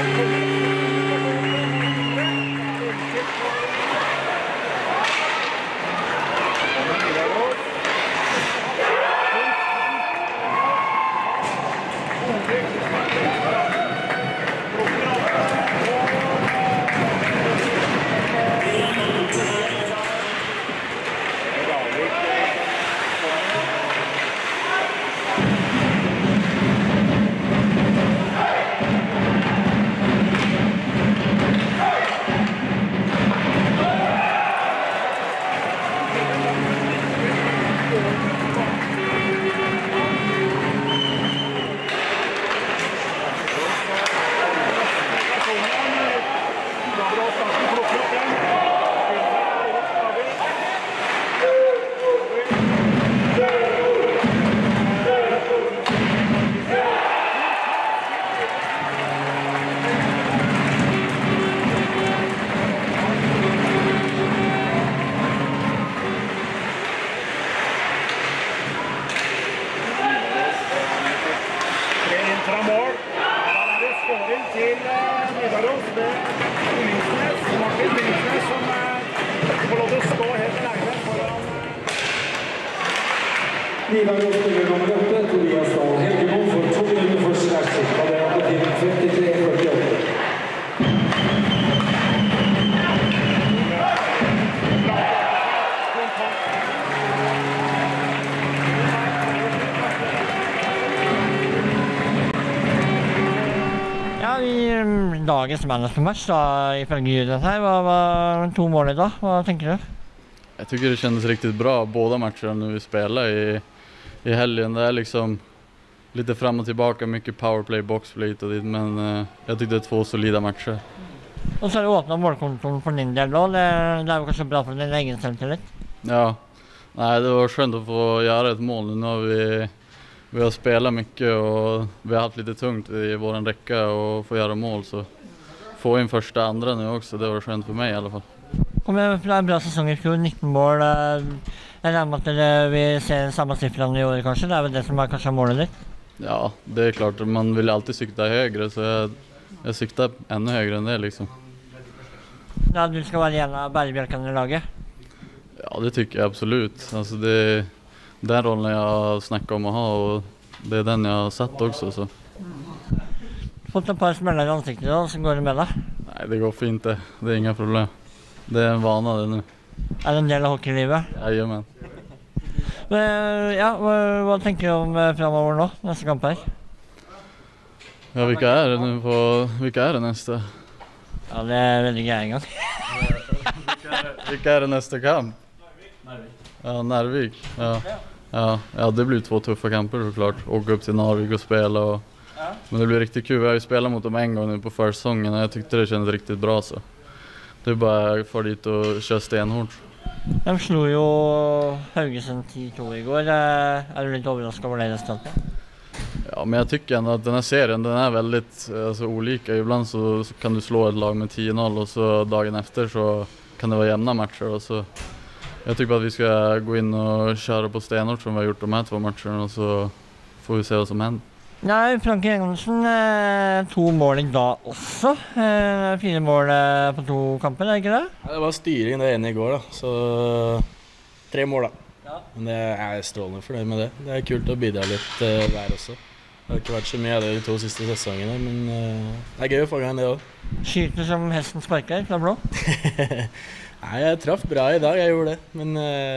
Nidaros spiller nummer 8, Tobias Dahl Helgemo for 2 minutter for Slagsvik. Og det på tiden 53-48. Ja, i dagens mannesmatch da, ifølge Judith her, var 2 mål I dag. Vad tänker du? Jag tycker det kändes riktigt bra båda matcherna nu vi spelar i helgen. Det är liksom lite fram och tillbaka, mycket powerplay, boxplay hit och dit, men jag tyckte det är 2 solida matcher. Och så har du åpnet målkontoren for din del då. Det är jo kanskje bra for din egen selvtillit. Ja, nej, det var skönt att få göra ett mål. Nu har vi har spelat mycket och vi har haft lite tungt i våran räcka och få göra mål, så få in första andra nu också, det var skönt för mig I alla fall. Kommer fra en bra säsong I fjol, 19 mål. Jeg regner med at vi ser samme siffrene I år kanskje. Det vel det som kanskje målet ditt? Ja, det är klart. Man vill alltid sikta högre, så jag siktar ännu högre än det liksom. Ja, du skal være en av bærebjelkene I laget? Ja, det tycker jag absolut. Alltså det den rollen jag snackar om att ha, och det är den jag har satt också. Så. Fått et par smeller I ansiktet da, så går det med deg? Nej, det går fint det. Det är inga problem. Det är en vana det nu. Det en del av hockeylivet? Jajamän. Ja, hva tenker du om fremover nå, neste kamp her? Ja, vilka är det nu vilka är det nästa? Ja, det är väldigt grej en gång. Vilka är det nästa kamp? Narvik. Ja, Narvik. Ja, det blir 2 tuffa kamper såklart. Åka upp till Narvik och spela. Men det blir riktigt kul. Vi har ju spelat mot dem en gång nu på försäsongen och jag tyckte det kändes riktigt bra så. Det är bara att få dit och köra stenhårt. De slog jo Haugesund 10-2 igår. Er du litt overrasket over det resultatet? Ja, men jag tycker ändå att den här serien den är väldigt olika. Ibland så kan du slå ett lag med 10-0 och så dagen efter så kan det vara jämna matcher. Och så, jag tycker bara att vi ska gå in och köra på stenhårt som vi har gjort de här 2 matcherna och så får vi se vad som händer. Nei, Frank Engelsen, 2 mål I dag også. 4 mål på 2 kamper, det ikke det? Ja, det var styring det ene I går da, så 3 mål da. Ja. Men det er strålende fornøyd med det. Det er kult å bidra litt der også. Det har ikke vært så mye av det de 2 siste sesongene, men det er gøy å få gang det også. Skyter som hesten sparker, fra blå? Nei, jeg traff bra I dag, jeg gjorde det. Men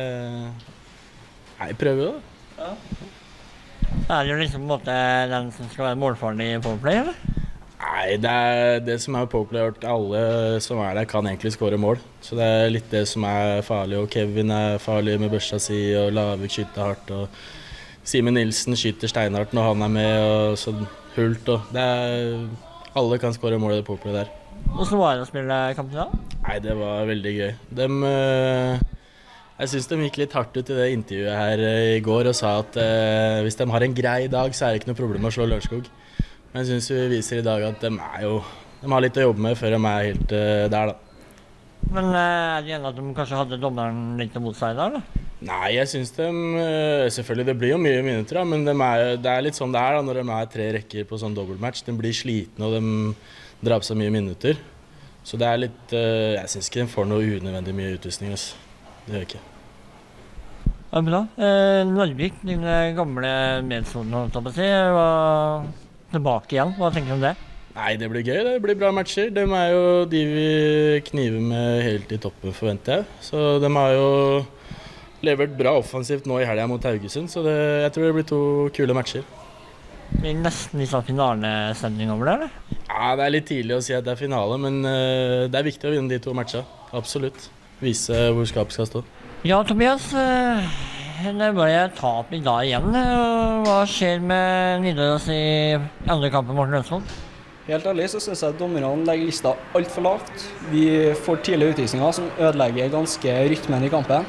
jeg prøver da. Ja. Er det jo liksom på en måte den som skal være målfaren I Powerplay, eller? Nei, det som Powerplay at alle som der kan egentlig skåre mål. Så det litt det som farlig, og Kevin farlig med børsta si, og Lavik skyter hardt, og Simen Nilsen skyter steinhardt når han med, og så Hult, og det alle kan skåre mål I det Powerplay der. Hvordan var det å spille kampen da? Nei, det var veldig gøy. Jeg synes de gikk litt hardt ut I det intervjuet her I går og sa at hvis de har en grei dag så det ikke noe problem å slå Lørenskog. Men jeg synes vi viser I dag at de har litt å jobbe med før de helt der da. Men det enig at de kanskje hadde dommeren litt mot seg da, eller? Nei, jeg synes selvfølgelig det blir jo mye minutter, da, men det litt sånn det da, når de 3 rekker på sånn dobbeltmatch. De blir slitne og de drar på seg mye minutter. Så det litt, jeg synes ikke de får noe unødvendig mye utvisning, altså. Det gjør jeg ikke. Ja, bra. Narvik, dine gamle medsoner, var tilbake igjen. Hva tenker du om det? Nei, det blir gøy. Det blir bra matcher. De jo de vi kniver med helt i toppen, forventer jeg. Så de har jo levert bra offensivt nå i helgen mot Haugesund, så jeg tror det blir 2 kule matcher. Det blir nesten litt sånn finalestemning over det, eller? Ja, det litt tidlig å si at det finale, men det viktig å vinne de 2 matchene. Absolutt. Vise hvor skapet skal stå. Ja, Tobias. Det ble tap i dag igjen. Hva skjer med Nidaros i andre kampen mot Lørenskog? Helt ærlig så synes jeg at dommerne legger lista alt for lavt. Vi får tidlige utvisninger som ødelegger ganske rytmen i kampen.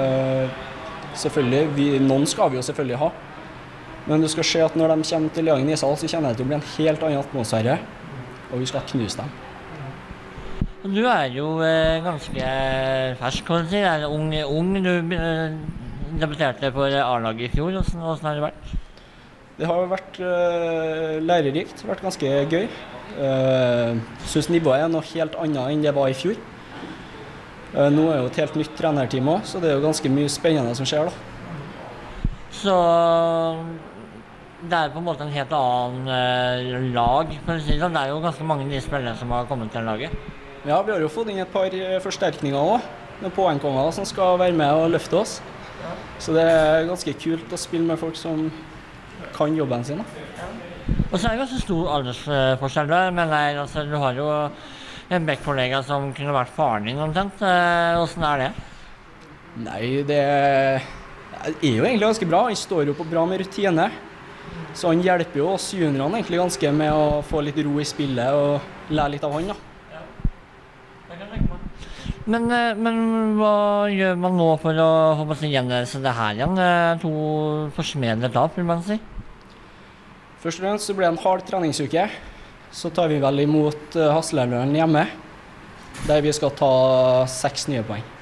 Selvfølgelig, noen skal vi jo selvfølgelig ha. Men du skal se at når de kommer til Jørgen Ishall, så kjenner jeg til å bli en helt annen atmosfære. Og vi skal knuse dem. Du jo ganske fersk, kan du si. Ung. Du debuterte for A-laget i fjor. Hvordan har det vært? Det har vært lærerikt, vært ganske gøy. Synes nivået noe helt annet enn det var i fjor. Nå jo et helt nytt trenerteam også, så det jo ganske mye spennende som skjer da. Så det på en måte en helt annen lag, for å si det. Det jo ganske mange nye spillere som har kommet til laget. Ja, vi har jo fått inn et par forsterkninger også, med poengkonger som skal være med og løfte oss. Så det ganske kult å spille med folk som kan jobben sin. Og så det ganske stor aldersforskjell der, men altså, du har jo en Beck-kollega som kunne vært faren din omtrent. Hvordan det? Nei, det jo egentlig ganske bra. Han står jo på bra med rutine. Så han hjelper jo oss juniorene egentlig ganske med å få litt ro i spillet og lære litt av han da. Ja, det kan jeg tenke meg. Men hva gjør man nå for å gjenreise det her igjen? 2 forsmedlet tap, vil man si? Først og fremst så blir det en hard treningsuke. Så tar vi vel imot Hasseløren hjemme, der vi skal ta 6 nye poeng.